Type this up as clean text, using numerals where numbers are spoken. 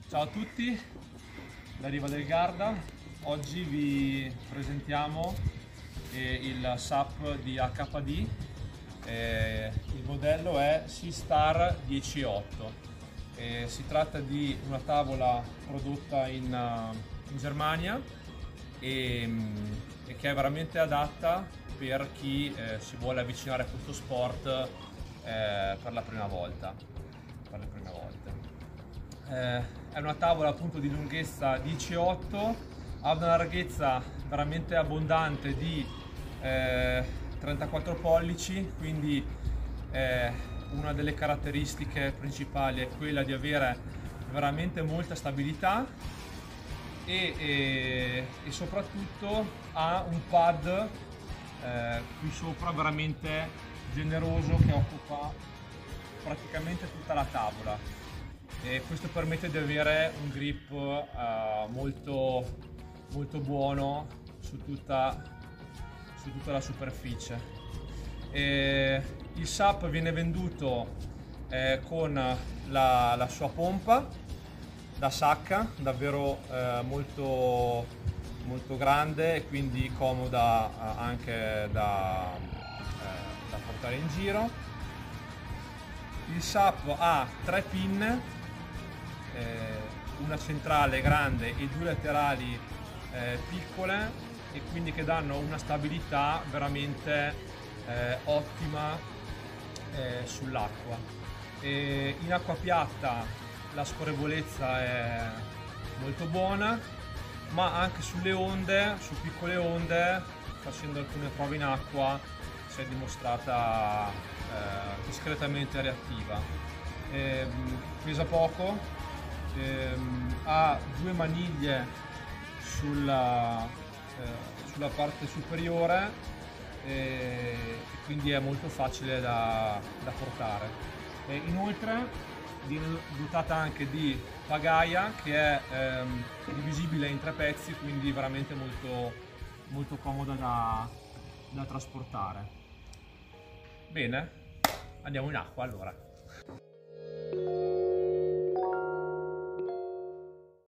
Ciao a tutti, da Riva del Garda. Oggi vi presentiamo il SUP di HPD. Il modello è SeaStar 108. Si tratta di una tavola prodotta in Germania e che è veramente adatta per chi si vuole avvicinare a questo sport per la prima volta. È una tavola appunto di lunghezza 10,8, ha una larghezza veramente abbondante di 34 pollici, quindi una delle caratteristiche principali è quella di avere veramente molta stabilità e soprattutto ha un pad qui sopra veramente generoso che occupa praticamente tutta la tavola. E questo permette di avere un grip molto buono su tutta la superficie. Il SUP viene venduto con la sua pompa da sacca, davvero molto grande e quindi comoda anche da portare in giro. Il SUP ha 3 pin, una centrale grande e 2 laterali piccole, e quindi che danno una stabilità veramente ottima sull'acqua. In acqua piatta la scorrevolezza è molto buona, ma anche sulle onde, su piccole onde, facendo alcune prove in acqua, si è dimostrata discretamente reattiva. Pesa poco, ha 2 maniglie sulla parte superiore e quindi è molto facile da portare. Inoltre viene dotata anche di pagaia che è divisibile in 3 pezzi, quindi veramente molto comoda da trasportare. Bene, andiamo in acqua allora.